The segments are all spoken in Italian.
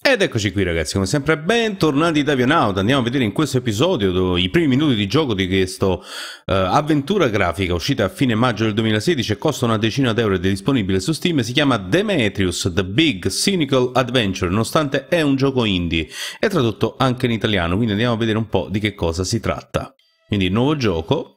Ed eccoci qui ragazzi, come sempre bentornati da Avionauta. Andiamo a vedere in questo episodio i primi minuti di gioco di questa avventura grafica uscita a fine maggio del 2016 e costa una decina d'euro ed è disponibile su Steam. Si chiama Demetrius The Big Cynical Adventure, nonostante è un gioco indie. È tradotto anche in italiano, quindi andiamo a vedere un po' di che cosa si tratta. Quindi nuovo gioco.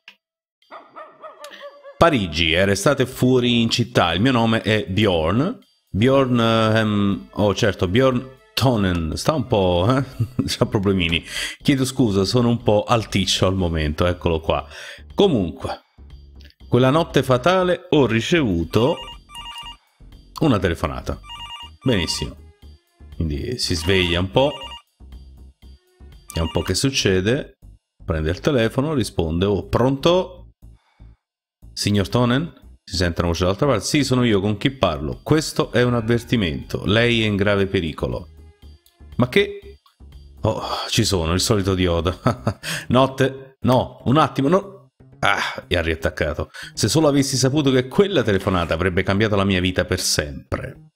Parigi, era estate fuori in città, il mio nome è Bjorn. Bjorn, Bjorn Tonen, sta un po', c'ha problemini. Chiedo scusa, sono un po' alticcio al momento, eccolo qua. Comunque, quella notte fatale ho ricevuto una telefonata. Benissimo. Quindi si sveglia un po', vediamo un po' che succede. Prende il telefono, risponde. Oh, pronto? Signor Tonen? Si sente una voce dall'altra parte. Sì, sono io, con chi parlo? Questo è un avvertimento. Lei è in grave pericolo. Ma che... Oh, ci sono, il solito dioda. Notte? No, un attimo, no... Ah, e ha riattaccato. Se solo avessi saputo che quella telefonata avrebbe cambiato la mia vita per sempre.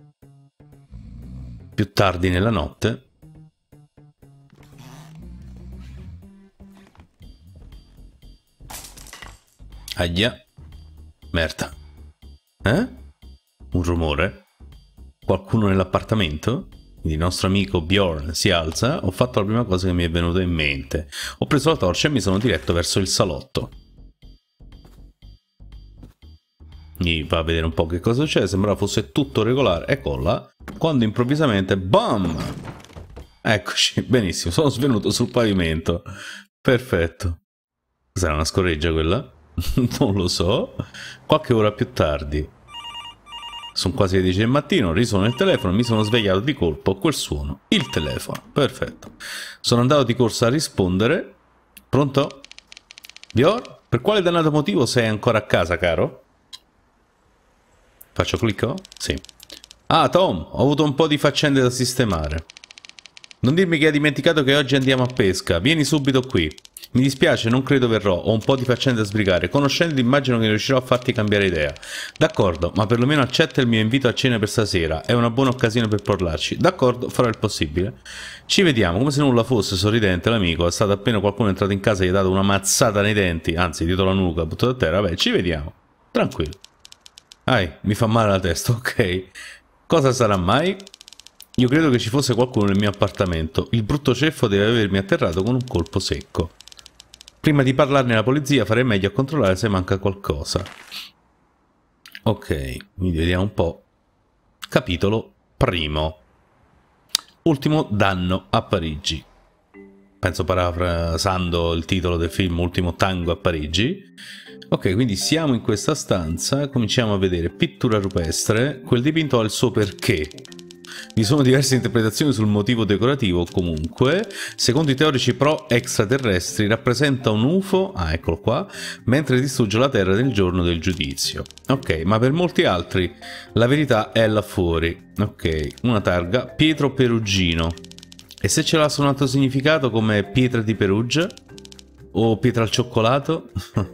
Più tardi nella notte... Ahia. Merda. Eh? Un rumore? Qualcuno nell'appartamento? Quindi il nostro amico Bjorn si alza. Ho fatto la prima cosa che mi è venuta in mente. Ho preso la torcia e mi sono diretto verso il salotto. Mi va a vedere un po' che cosa c'è. Sembrava fosse tutto regolare. Eccola. Quando improvvisamente... BAM! Eccoci. Benissimo. Sono svenuto sul pavimento. Perfetto. Cos'era, una scorreggia quella? Non lo so. Qualche ora più tardi, sono quasi le 10 del mattino, risuona il telefono, mi sono svegliato di colpo, quel suono, il telefono, perfetto. Sono andato di corsa a rispondere. Pronto? Bjorn? Per quale dannato motivo sei ancora a casa, caro? Faccio clicco? Sì. Ah, Tom, ho avuto un po' di faccende da sistemare. Non dirmi che hai dimenticato che oggi andiamo a pesca, vieni subito qui. Mi dispiace, non credo verrò, ho un po' di faccende da sbrigare. Conoscendoti immagino che riuscirò a farti cambiare idea. D'accordo, ma perlomeno accetta il mio invito a cena per stasera, è una buona occasione per parlarci. D'accordo, farò il possibile. Ci vediamo, come se nulla fosse, sorridente l'amico. È stato appena qualcuno entrato in casa e gli ha dato una mazzata nei denti, anzi dietro la nuca, buttato a terra. Vabbè, ci vediamo. Tranquillo. Mi fa male la testa, ok. Cosa sarà mai? Io credo che ci fosse qualcuno nel mio appartamento. Il brutto ceffo deve avermi atterrato con un colpo secco. Prima di parlarne alla polizia farei meglio a controllare se manca qualcosa. Ok, quindi vediamo un po'. Capitolo primo. Ultimo danno a Parigi. Penso parafrasando il titolo del film Ultimo tango a Parigi. Ok, quindi siamo in questa stanza, cominciamo a vedere pittura rupestre. Quel dipinto ha il suo perché. Vi sono diverse interpretazioni sul motivo decorativo. Comunque, secondo i teorici pro extraterrestri, rappresenta un UFO, eccolo qua, mentre distrugge la Terra nel giorno del giudizio. Ok, ma per molti altri la verità è là fuori. Ok, una targa, Pietro Perugino. E se ce l'ha su un altro significato come pietra di Perugia? O pietra al cioccolato?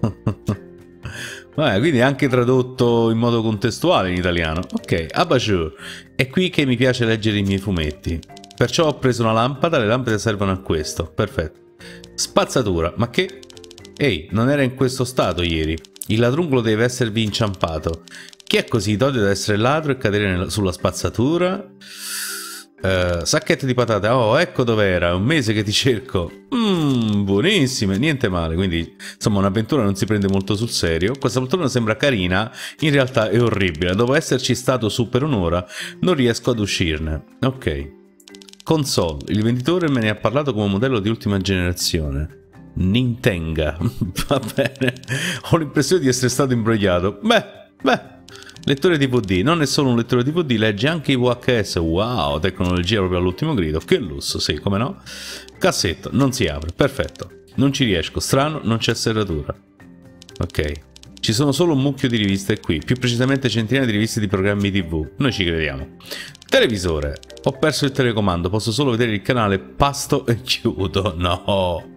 Quindi anche tradotto in modo contestuale in italiano. Ok, Abajur. È qui che mi piace leggere i miei fumetti. Perciò ho preso una lampada, le lampade servono a questo. Perfetto. Spazzatura. Ma che... Ehi, non era in questo stato ieri. Il ladruncolo deve esservi inciampato. Chi è così dotto da essere ladro e cadere sulla spazzatura? Sacchetto di patate. Oh, ecco dov'era. È un mese che ti cerco. Buonissime, niente male. Quindi insomma un'avventura non si prende molto sul serio. Questa poltrona sembra carina, in realtà è orribile. Dopo esserci stato su per un'ora non riesco ad uscirne. Ok. Console. Il venditore me ne ha parlato come modello di ultima generazione. Nintenga. Va bene. Ho l'impressione di essere stato imbrogliato. Beh. Lettore DVD, non è solo un lettore DVD, legge anche i VHS. Wow, tecnologia proprio all'ultimo grido. Che lusso, sì, come no? Cassetto, non si apre, perfetto. Non ci riesco, strano, non c'è serratura. Ok. Ci sono solo un mucchio di riviste qui, più precisamente centinaia di riviste di programmi TV. Noi ci crediamo. Televisore. Ho perso il telecomando, posso solo vedere il canale Pasto e chiudo. No.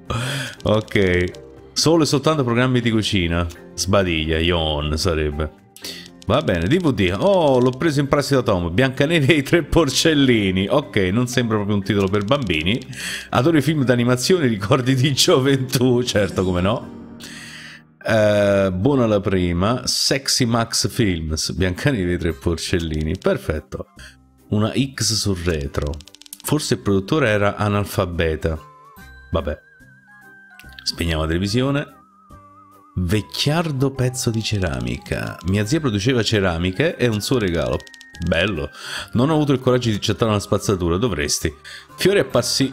Ok. Solo e soltanto programmi di cucina. Sbadiglia, yawn sarebbe. Va bene, DVD. Oh, l'ho preso in prestito da Tom. Biancaneve e i tre porcellini. Ok, non sembra proprio un titolo per bambini. Adoro i film d'animazione, ricordi di gioventù. Certo, come no. Buona la prima. Sexy Max Films. Biancaneve e i tre porcellini. Perfetto. Una X sul retro. Forse il produttore era analfabeta. Vabbè. Spegniamo la televisione. Vecchiardo pezzo di ceramica. Mia zia produceva ceramiche e un suo regalo. Bello. Non ho avuto il coraggio di accettare una spazzatura. Dovresti. Fiore apparsi...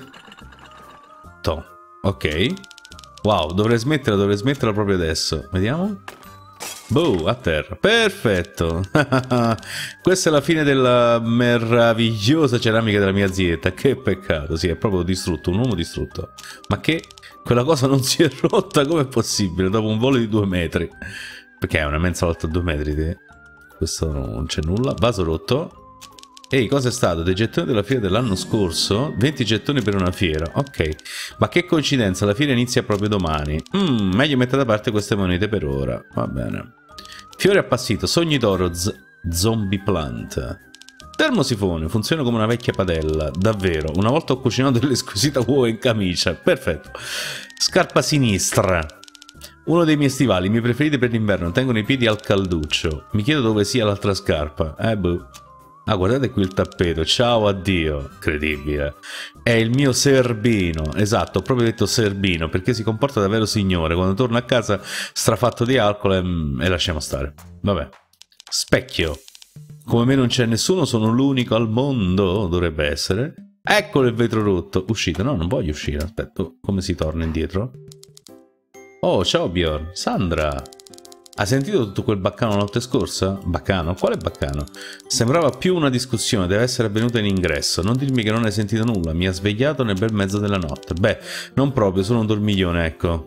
Ok. Wow, dovrei smetterla proprio adesso. Vediamo. Boh, a terra. Perfetto. Questa è la fine della meravigliosa ceramica della mia zietta. Che peccato. Sì, è proprio distrutto. Un uomo distrutto. Ma che... Quella cosa non si è rotta? Com'è possibile? Dopo un volo di 2 metri. Perché è una mensolata a 2 metri? Questo non c'è nulla. Vaso rotto. Ehi, cosa è stato? Dei gettoni della fiera dell'anno scorso? 20 gettoni per una fiera. Ok. Ma che coincidenza, la fiera inizia proprio domani. Meglio mettere da parte queste monete per ora. Va bene. Fiore appassito. Sogni d'oro. Zombie plant. Termosifone, funziona come una vecchia padella, davvero. Una volta ho cucinato delle squisite uova in camicia, perfetto. Scarpa sinistra. Uno dei miei stivali, i miei preferiti per l'inverno, tengono i piedi al calduccio. Mi chiedo dove sia l'altra scarpa. Boh. Ah, guardate qui il tappeto, ciao, addio. Incredibile. È il mio serbino, esatto, ho proprio detto serbino, perché si comporta davvero signore. Quando torno a casa strafatto di alcol e lasciamo stare. Vabbè. Specchio. Come me non c'è nessuno, sono l'unico al mondo, dovrebbe essere. Eccolo il vetro rotto. Uscita, no, non voglio uscire, aspetta, come si torna indietro? Oh, ciao Bjorn, Sandra. Hai sentito tutto quel baccano la notte scorsa? Baccano? Quale baccano? Sembrava più una discussione, deve essere avvenuta in ingresso. Non dirmi che non hai sentito nulla, mi ha svegliato nel bel mezzo della notte. Beh, non proprio, sono un dormiglione, ecco.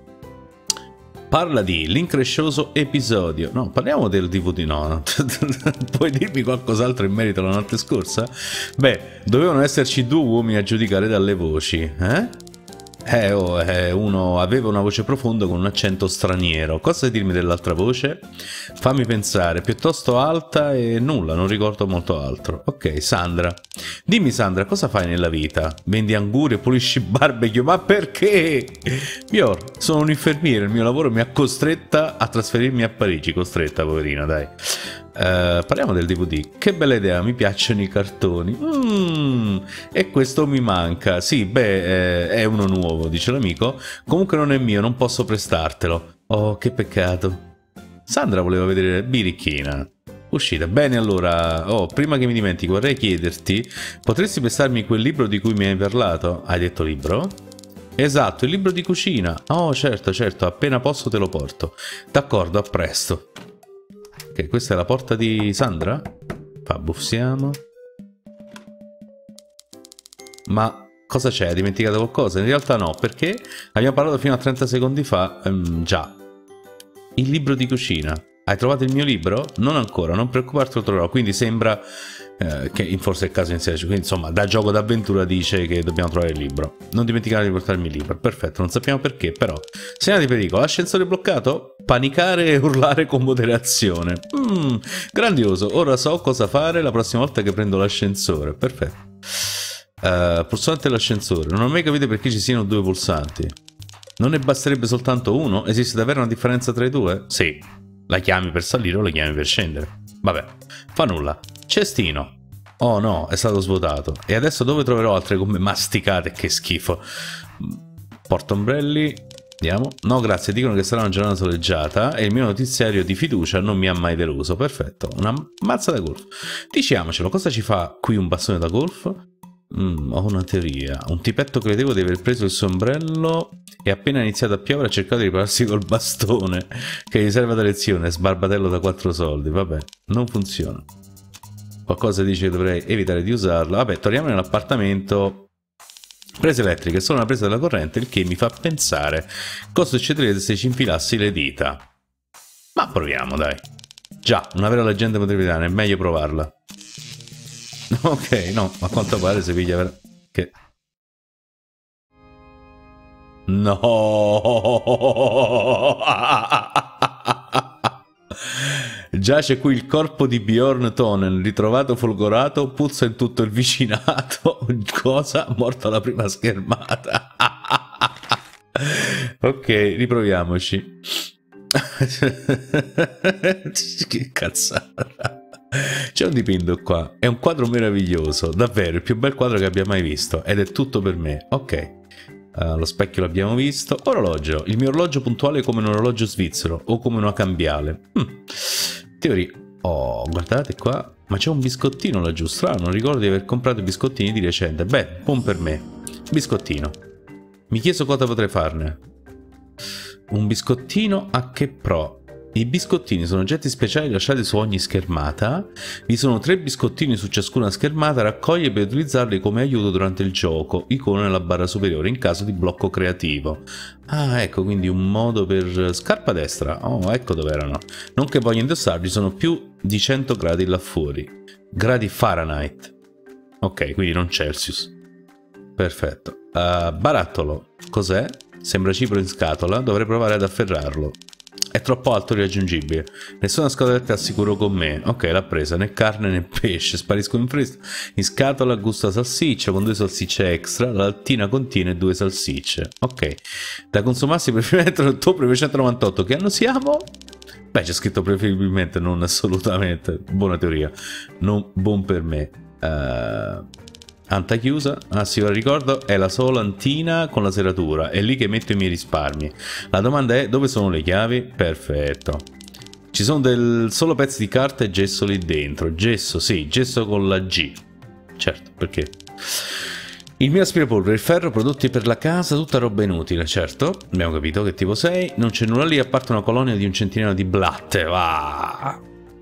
Parla di l'increscioso episodio. No, parliamo del DVD. No. Puoi dirmi qualcos'altro in merito alla notte scorsa? Beh, dovevano esserci 2 uomini a giudicare dalle voci, eh? Uno aveva una voce profonda con un accento straniero. Cosa sai dirmi dell'altra voce? Fammi pensare, piuttosto alta e nulla, non ricordo molto altro. Ok, Sandra. Dimmi Sandra, cosa fai nella vita? Vendi angurie, pulisci barbecue, ma perché? Bjorn, sono un infermiere, il mio lavoro mi ha costretta a trasferirmi a Parigi. Costretta, poverina, dai. Parliamo del DVD. Che bella idea, mi piacciono i cartoni. E questo mi manca. Sì, beh, è uno nuovo, dice l'amico. Comunque non è mio, non posso prestartelo. Oh, che peccato. Sandra voleva vedere Birichina. Uscita. Bene, allora. Oh, prima che mi dimentichi, vorrei chiederti: potresti prestarmi quel libro di cui mi hai parlato? Hai detto libro? Esatto, il libro di cucina. Oh, certo, certo, appena posso te lo porto. D'accordo, a presto. Ok, questa è la porta di Sandra? Bussiamo. Ma cosa c'è? Hai dimenticato qualcosa? In realtà no, perché abbiamo parlato fino a 30 secondi fa. Già. Il libro di cucina. Hai trovato il mio libro? Non ancora, non preoccuparti, lo troverò. Quindi sembra che forse è il caso iniziale. Quindi insomma, da gioco d'avventura dice che dobbiamo trovare il libro. Non dimenticare di portarmi il libro. Perfetto, non sappiamo perché, però. Segnale di pericolo. Ascensore bloccato? Panicare e urlare con moderazione. Grandioso. Ora so cosa fare la prossima volta che prendo l'ascensore. Perfetto. Pulsante dell'ascensore. Non ho mai capito perché ci siano 2 pulsanti. Non ne basterebbe soltanto uno? Esiste davvero una differenza tra i 2? Sì. La chiami per salire o la chiami per scendere? Vabbè, fa nulla. Cestino. Oh no, è stato svuotato. E adesso dove troverò altre gomme masticate? Che schifo. Portombrelli. Andiamo. No, grazie, dicono che sarà una giornata soleggiata e il mio notiziario di fiducia non mi ha mai deluso. Perfetto. Una mazza da golf. Diciamocelo, cosa ci fa qui un bastone da golf? Ho una teoria. Un tipetto credevo di aver preso il suo ombrello e appena iniziato a piovere ha cercato di ripararsi col bastone che gli serve da lezione. Sbarbatello da 4 soldi. Vabbè, non funziona. Qualcosa dice che dovrei evitare di usarlo. Vabbè, torniamo nell'appartamento. Prese elettriche, solo una presa della corrente, il che mi fa pensare cosa succederebbe se ci infilassi le dita. Ma proviamo, dai. Già, una vera leggenda metropolitana, è meglio provarla. Ok, no, a quanto pare si piglia che... No! Giace qui il corpo di Bjorn Tonen, ritrovato folgorato, puzza in tutto il vicinato. Cosa? Morto alla prima schermata. Ok, riproviamoci. Che cazzata. C'è un dipinto qua, è un quadro meraviglioso, davvero il più bel quadro che abbia mai visto, ed è tutto per me. Ok, lo specchio l'abbiamo visto. Orologio, il mio orologio puntuale è come un orologio svizzero o come una cambiale. Teoria. Oh, guardate qua, ma c'è un biscottino laggiù, strano, non ricordo di aver comprato i biscottini di recente. Beh, buon per me. Biscottino. Mi chiesto cosa potrei farne. Un biscottino a che pro? I biscottini sono oggetti speciali lasciati su ogni schermata. Vi sono 3 biscottini su ciascuna schermata. Raccoglie per utilizzarli come aiuto durante il gioco. Icona nella barra superiore in caso di blocco creativo. Ah, ecco, quindi un modo per... Scarpa destra. Oh, ecco dove erano. Non che voglio indossarli, sono più di 100 gradi là fuori. Gradi Fahrenheit. Ok, quindi non Celsius. Perfetto. Barattolo. Cos'è? Sembra cibo in scatola. Dovrei provare ad afferrarlo. È troppo alto e irraggiungibile. Nessuna scatoletta al sicuro con me. Ok, l'ha presa. Né carne né pesce. Sparisco in fretta. In scatola gusta salsiccia con 2 salsicce extra. La lattina contiene 2 salsicce. Ok. Da consumarsi preferibilmente l'ottobre 1998. Che anno siamo? Beh, c'è scritto preferibilmente, non assolutamente. Buona teoria. Non buon per me. Anta chiusa. Ah sì, ora ricordo, è la solantina con la serratura, è lì che metto i miei risparmi. La domanda è, dove sono le chiavi? Perfetto. Ci sono solo pezzi di carta e gesso lì dentro. Gesso, sì, gesso con la G. Certo, perché? Il mio aspirapolvere, il ferro, prodotti per la casa, tutta roba inutile, certo. Abbiamo capito che tipo sei. Non c'è nulla lì a parte una colonia di un centinaio di blatte. Va.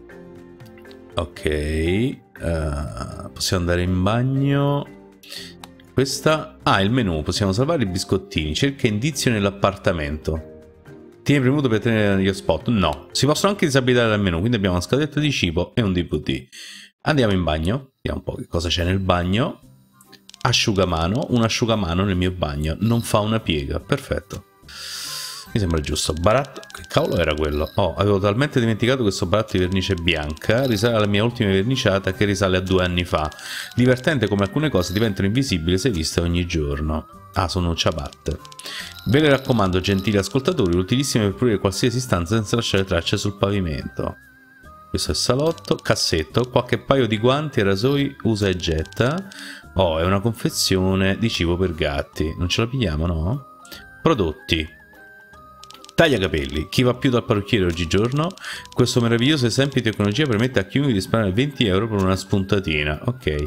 Ok. Possiamo andare in bagno. Questa... Ah, il menu. Possiamo salvare i biscottini. Cerca indizio nell'appartamento. Tieni premuto per tenere gli hotspot. No. Si possono anche disabilitare dal menu. Quindi abbiamo una scatoletta di cibo e un DVD. Andiamo in bagno. Vediamo un po' che cosa c'è nel bagno. Asciugamano. Un asciugamano nel mio bagno. Non fa una piega. Perfetto. Mi sembra giusto. Baratto. Che cavolo era quello? Oh, avevo talmente dimenticato questo baratto di vernice bianca. Risale alla mia ultima verniciata che risale a 2 anni fa. Divertente come alcune cose diventano invisibili se viste ogni giorno. Ah, sono ciabatte. Ve le raccomando, gentili ascoltatori, utilissime per pulire qualsiasi stanza senza lasciare tracce sul pavimento. Questo è il salotto. Cassetto. Qualche paio di guanti e rasoi usa e getta. Oh, è una confezione di cibo per gatti. Non ce la pigliamo, no? Prodotti. Tagliacapelli. Chi va più dal parrucchiere oggigiorno? Questo meraviglioso esempio di tecnologia permette a chiunque di risparmiare 20 euro per una spuntatina. Ok.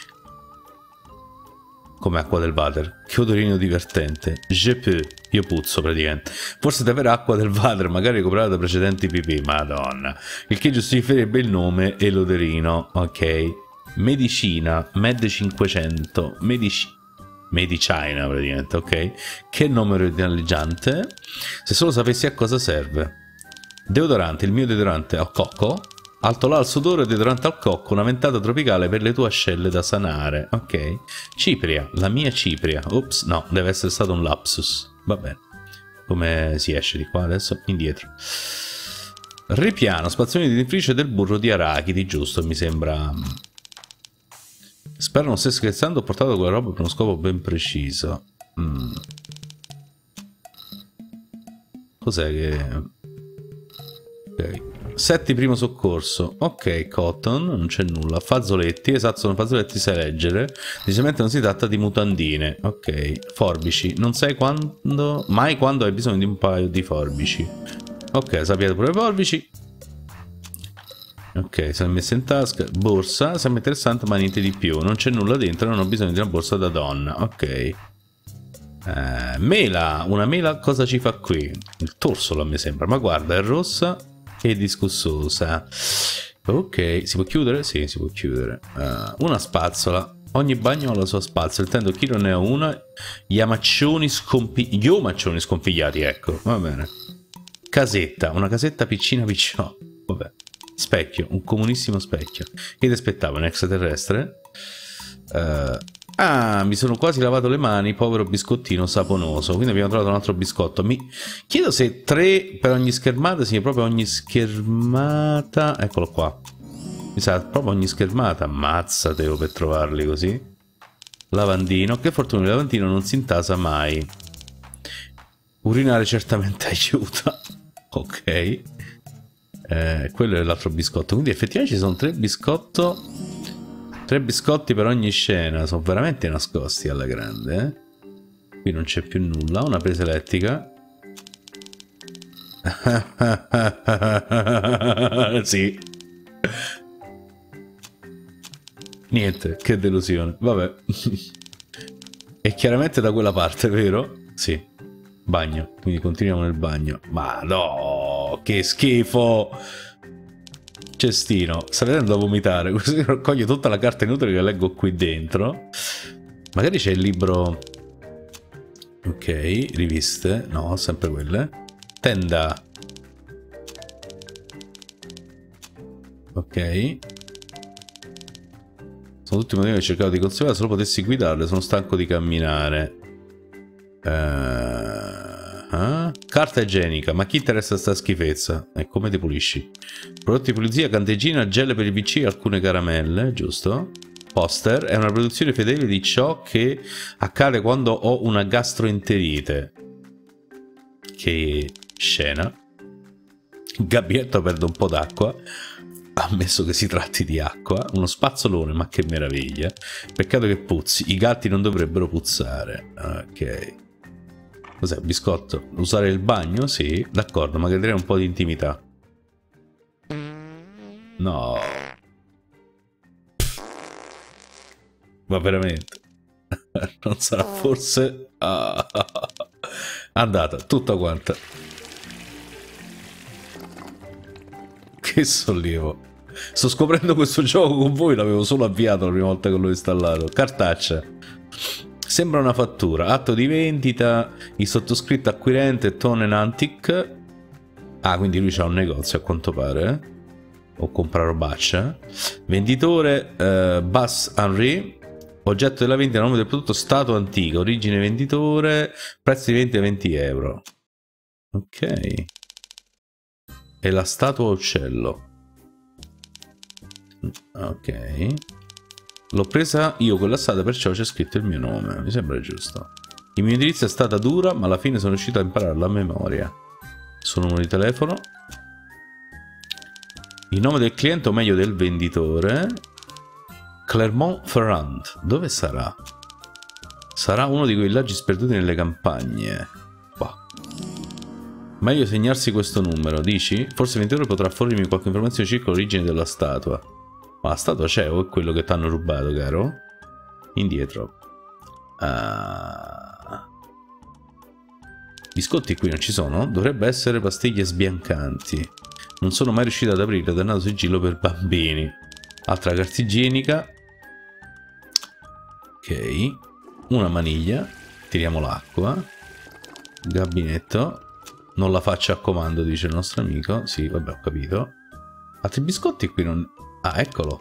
Come acqua del water. Che odorino divertente. Je peux. Io puzzo praticamente. Forse davvero acqua del water, magari coprata da precedenti pipì. Madonna. Il che giustificherebbe il nome e l'odorino. Ok. Medicina. Med 500. Medicina praticamente, ok? Che nome originalleggiante. Se solo sapessi a cosa serve. Deodorante, il mio deodorante al cocco. Alto là al sudore, deodorante al cocco, una ventata tropicale per le tue ascelle da sanare. Ok. Cipria, la mia cipria. Ops, no, deve essere stato un lapsus. Va bene. Come si esce di qua adesso? Indietro. Ripiano, spazzolini di dentifricio del burro di arachidi, giusto, mi sembra... Spero non stai scherzando, ho portato quella roba per uno scopo ben preciso. Cos'è che... Ok. Setti primo soccorso. Ok, cotton, non c'è nulla. Fazzoletti, esatto, sono fazzoletti, sai leggere. Decisamente non si tratta di mutandine. Ok, forbici. Non sai quando... Mai quando hai bisogno di un paio di forbici. Ok, sappiate pure le forbici. Ok, sono messe in tasca. Borsa, sembra interessante ma niente di più. Non c'è nulla dentro, non ho bisogno di una borsa da donna. Ok. Mela, una mela cosa ci fa qui? Il torsolo a me sembra, ma guarda, è rossa e discussosa. Ok, si può chiudere? Sì, si può chiudere. Una spazzola. Ogni bagno ha la sua spazzola, intendo chi non ne ha una. Gli amaccioni scompigliati, ecco, va bene. Casetta, una casetta piccina picciola. Vabbè. Specchio, un comunissimo specchio. Che ti aspettavo, un extraterrestre? Ah, mi sono quasi lavato le mani, povero biscottino saponoso. Quindi abbiamo trovato un altro biscotto. Mi chiedo se 3 per ogni schermata, sì, proprio ogni schermata. Eccolo qua. Mi sa, proprio ogni schermata. Ammazzatelo per trovarli così. Lavandino. Che fortuna, il lavandino non si intasa mai. Urinare certamente aiuta. Ok. Quello è l'altro biscotto. Quindi effettivamente ci sono 3 biscotto. 3 biscotti per ogni scena, sono veramente nascosti alla grande, eh? Qui non c'è più nulla, una presa elettrica. Sì. Niente, che delusione. Vabbè. E chiaramente da quella parte, vero? Sì. Bagno, quindi continuiamo nel bagno. Ma no, che schifo! Cestino, sta vedendo da vomitare, così raccoglie tutta la carta inutile che leggo qui dentro. Magari c'è il libro. Ok, riviste, no, sempre quelle. Tenda. Ok. Sono tutti i motivi che cercavo di conservare, se lo potessi guidarle, sono stanco di camminare. Carta igienica, ma chi interessa sta schifezza? E come ti pulisci? Prodotti di pulizia, candeggina, gel per i PC e alcune caramelle, giusto? Poster, è una produzione fedele di ciò che accade quando ho una gastroenterite. Che scena. Gabinetto perde un po' d'acqua, ammesso che si tratti di acqua. Uno spazzolone, ma che meraviglia. Peccato che puzzi, i gatti non dovrebbero puzzare. Ok. Cos'è, biscotto? Usare il bagno? Sì, d'accordo, ma chiederei un po' di intimità. No. Ma veramente? Non sarà forse... Andata, tutta quanta. Che sollievo. Sto scoprendo questo gioco con voi, l'avevo solo avviato la prima volta che l'ho installato. Cartaccia. Sembra una fattura. Atto di vendita. Il sottoscritto acquirente Tone Antic. Ah, quindi lui c'ha un negozio a quanto pare. O compra robaccia. Venditore Bas Henry. Oggetto della vendita, nome del prodotto, statua antica, origine venditore, prezzo di vendita 20 euro. Ok. E la statua uccello. Ok. L'ho presa io quella strada, perciò c'è scritto il mio nome. Mi sembra giusto. Il mio indirizzo è stata dura, ma alla fine sono riuscito a impararlo a memoria. Suo numero di telefono. Il nome del cliente, o meglio del venditore. Clermont-Ferrand. Dove sarà? Sarà uno di quei villaggi sperduti nelle campagne. Bah. Meglio segnarsi questo numero, dici? Forse il venditore potrà fornirmi qualche informazione circa l'origine della statua. Ma la statua c'è o è quello che ti hanno rubato, caro? Indietro. Biscotti qui non ci sono? Dovrebbe essere pastiglie sbiancanti. Non sono mai riuscito ad aprire, dannato sigillo per bambini. Altra carta igienica. Ok. Una maniglia. Tiriamo l'acqua. Gabinetto. Non la faccio a comando, dice il nostro amico. Sì, vabbè, ho capito. Altri biscotti qui non... Ah, eccolo.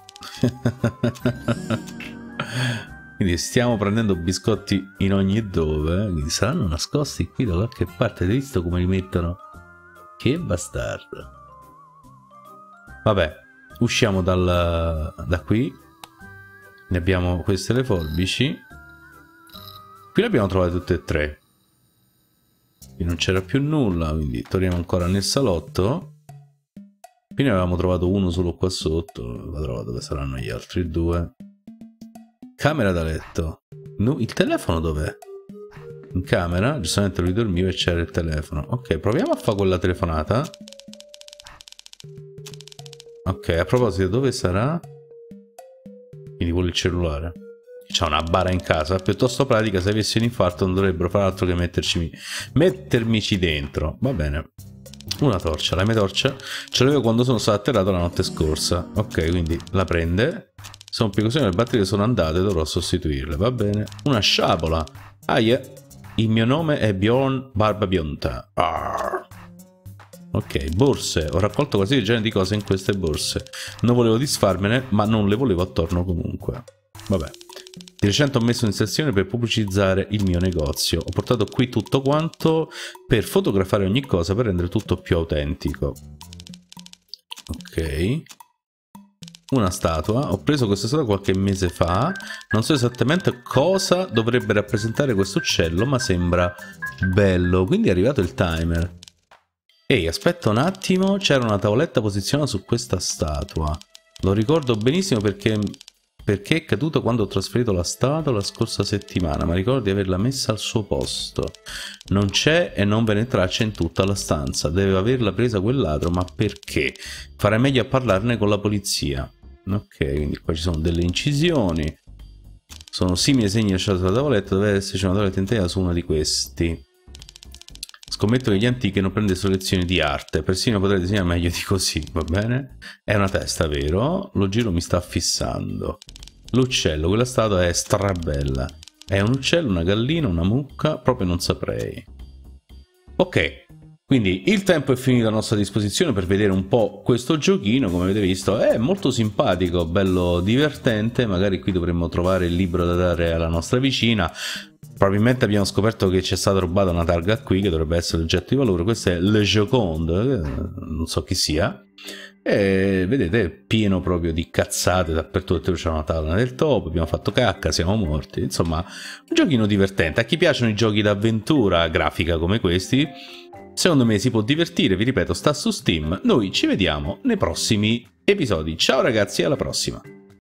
Quindi stiamo prendendo biscotti in ogni dove. Quindi saranno nascosti qui da qualche parte. Hai visto come li mettono? Che bastardo. Vabbè, usciamo da qui. Ne abbiamo queste le forbici. Qui le abbiamo trovate tutte e tre. Qui non c'era più nulla, quindi torniamo ancora nel salotto. Qui ne avevamo trovato uno solo qua sotto. Vado dove saranno gli altri due. Camera da letto. No, il telefono dov'è? In camera, giustamente lui dormiva e c'era il telefono. Ok, proviamo a fare quella telefonata. Ok, a proposito, dove sarà? Quindi vuole il cellulare. C'ha una bara in casa, piuttosto pratica. Se avessi un infarto non dovrebbero fare altro che mettermici dentro. Va bene. Una torcia, la mia torcia ce l'avevo quando sono stato atterrato la notte scorsa. Ok, quindi la prende. Sono più così, le batterie sono andate, dovrò sostituirle. Va bene. Una sciabola. Ah, yeah. Il mio nome è Bjorn Barbabionta. Arr. Ok, borse. Ho raccolto qualsiasi genere di cose in queste borse. Non volevo disfarmene, ma non le volevo attorno comunque. Vabbè. Di recente ho messo un'inserzione per pubblicizzare il mio negozio. Ho portato qui tutto quanto per fotografare ogni cosa, per rendere tutto più autentico. Ok. Una statua. Ho preso questa statua qualche mese fa. Non so esattamente cosa dovrebbe rappresentare questo uccello, ma sembra bello. Quindi è arrivato il timer. Ehi, aspetta un attimo. C'era una tavoletta posizionata su questa statua. Lo ricordo benissimo perché è caduto quando ho trasferito la statua la scorsa settimana, ma ricordo di averla messa al suo posto. Non c'è e non ve ne traccia in tutta la stanza. Deve averla presa quel ladro, ma perché? Farei meglio a parlarne con la polizia. Ok, quindi qua ci sono delle incisioni. Sono simili segni lasciati sulla tavoletta, deve esserci una tavoletta intera su uno di questi. Scommetto che gli antichi non prendessero lezioni di arte, persino potrei disegnare meglio di così, va bene? È una testa, vero? Lo giro mi sta fissando. L'uccello, quella statua è strabella. È un uccello, una gallina, una mucca? Proprio non saprei. Ok, quindi il tempo è finito a nostra disposizione per vedere un po' questo giochino. Come avete visto è molto simpatico, bello divertente. Magari qui dovremmo trovare il libro da dare alla nostra vicina. Probabilmente abbiamo scoperto che ci è stata rubata una targa qui che dovrebbe essere oggetto di valore. Questo è Le Joconde, non so chi sia. E vedete è pieno proprio di cazzate dappertutto. C'è una tavola del topo, abbiamo fatto cacca, siamo morti. Insomma, un giochino divertente. A chi piacciono i giochi d'avventura grafica come questi, secondo me si può divertire. Vi ripeto, sta su Steam. Noi ci vediamo nei prossimi episodi. Ciao ragazzi, alla prossima.